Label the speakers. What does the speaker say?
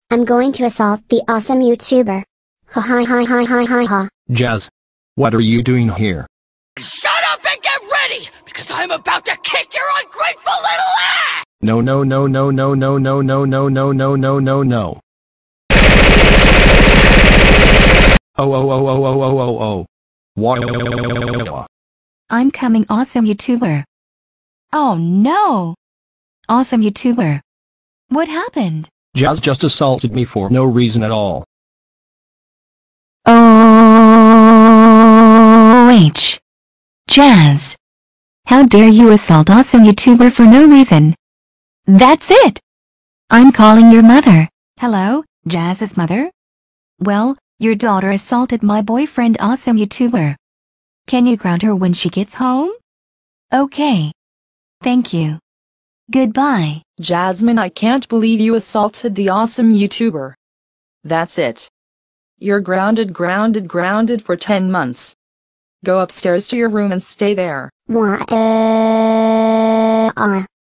Speaker 1: I'm going to assault the awesome YouTuber. Ha ha ha ha ha ha ha.
Speaker 2: Jazz, what are you doing here?
Speaker 3: Shut up and get ready, because I'm about to kick your ungrateful little ass!
Speaker 2: No no no no no no no no no no no no no no. Oh oh oh oh oh oh oh oh. What?
Speaker 4: I'm coming, awesome YouTuber. Oh no! Awesome YouTuber. What happened?
Speaker 2: Jazz just assaulted me for no reason at all.
Speaker 4: OH. Jazz. How dare you assault awesome YouTuber for no reason? That's it! I'm calling your mother. Hello, Jazz's mother? Well, your daughter assaulted my boyfriend awesome YouTuber. Can you ground her when she gets home? Okay. Thank you. Goodbye.
Speaker 5: Jasmine, I can't believe you assaulted the awesome YouTuber. That's it. You're grounded for 10 months. Go upstairs to your room and stay there.
Speaker 1: What?